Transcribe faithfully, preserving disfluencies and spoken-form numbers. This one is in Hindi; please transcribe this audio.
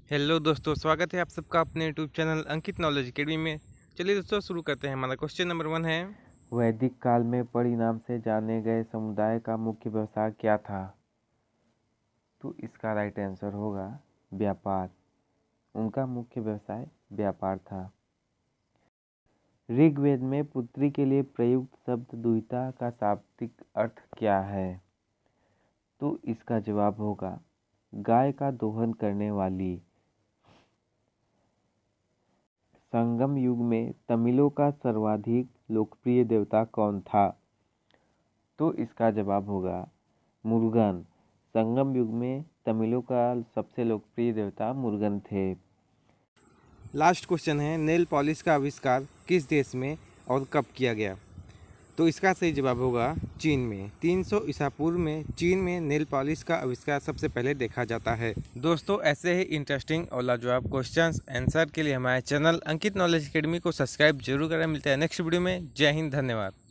हेलो दोस्तों, स्वागत है आप सबका अपने YouTube channel Ankit knowledge academy में। चलिए दोस्तों शुरू करते हैं। हमारा क्वेश्चन नंबर वन है, वैदिक काल में पणि नाम से जाने गए समुदाय का मुख्य व्यवसाय क्या था? तो इसका राइट आंसर होगा व्यापार। उनका मुख्य व्यवसाय व्यापार था। ऋग्वेद में पुत्री के लिए प्रयुक्त शब्द दुहिता का शाब्दिक अर्थ क्या है? तो इसका जवाब होगा गाय का दोहन करने वाली। संगम युग में तमिलों का सर्वाधिक लोकप्रिय देवता कौन था? तो इसका जवाब होगा मुरुगन। संगम युग में तमिलों का सबसे लोकप्रिय देवता मुरुगन थे। लास्ट क्वेश्चन है, नेल पॉलिश का आविष्कार किस देश में और कब किया गया? तो इसका सही जवाब होगा चीन में। तीन सौ ईसा पूर्व में चीन में नेल पॉलिश का आविष्कार सबसे पहले देखा जाता है। दोस्तों ऐसे ही इंटरेस्टिंग और लाजवाब क्वेश्चंस आंसर के लिए हमारे चैनल अंकित नॉलेज अकेडमी को सब्सक्राइब जरूर करें। मिलते हैं नेक्स्ट वीडियो में। जय हिंद, धन्यवाद।